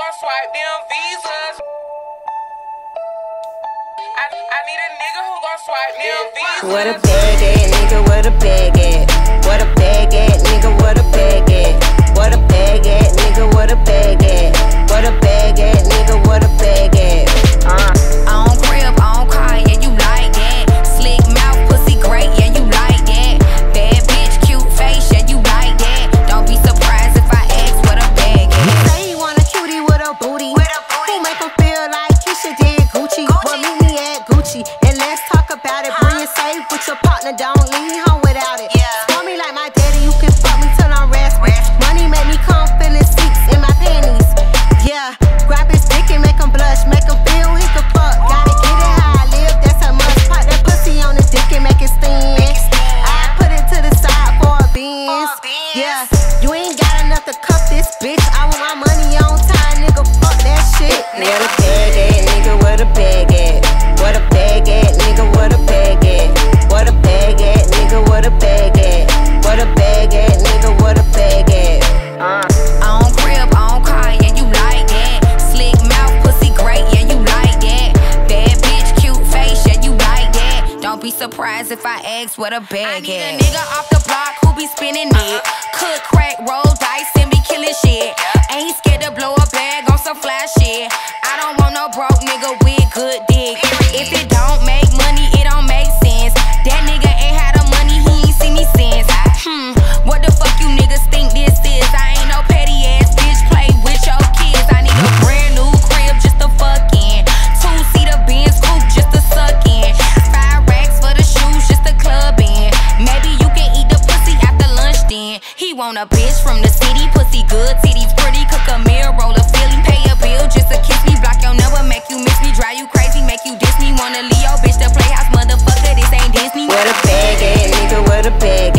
gon' swipe them visas. I need a nigga who gon' swipe them visas. What a bag at, nigga, what a bag at. What a bag at, nigga, what a bag at. What a bag at, nigga, what a bag at. What a bag at, nigga, what a bag at. On crib, on car, yeah, you like that. Slick mouth, pussy great, yeah, you like that. Bad bitch, cute face, yeah, you like that. Don't be surprised if I ask what a bag is. Say he want a cutie with a booty. Who make him feel like he should did Gucci? Well, meet me at Gucci and let's talk about it. Bring it safe with your partner, don't leave home without it. Call me like my daddy, you can fuck me till I'm raspy. Money make me come feeling seats in my panties. Yeah, grab his dick and make him blush, make him feel he can fuck. Gotta get it how I live, that's a must. Pop that pussy on his dick and make it sting. I put it to the side for a beans. Yeah, you ain't got enough to cuff this bitch. I want my money on time, nigga, fuck that shit. What a bag at, nigga, what a bag at. What a bag at, nigga, what a bag at. What a bag at, nigga, what a bag at. What a bag at, nigga, what a bag at. On crib, on car, yeah, you like that. Slick mouth, pussy great, yeah, you like that. Bad bitch, cute face, yeah, you like that. Don't be surprised if I ask what a bag is. I need a nigga off the block who be spinning it. Cook, crack, roll dice, and be killing shit. Ain't scared to blow a bag on some fly shit. I don't want no broke nigga with good dick. If it don't make money, it don't make sense. That nigga ain't had the money, he ain't see me since. What the fuck you niggas think this is? I ain't no petty ass bitch, play with your kids. I need a brand new crib just to fuck in. 2-seater Benz coupe just to suck in. 5 racks for the shoes just to club in. Maybe you can eat the pussy after lunch then. He want a bitch from the city, pussy good, titties pretty. Cook a meal, roll a Philly, pay a bill just to kiss me. Block your number, make you miss me, drive you crazy, make you diss me. Wanna leave your bitch the playhouse, motherfucker, this ain't Disney. What a bag at, nigga, what a bag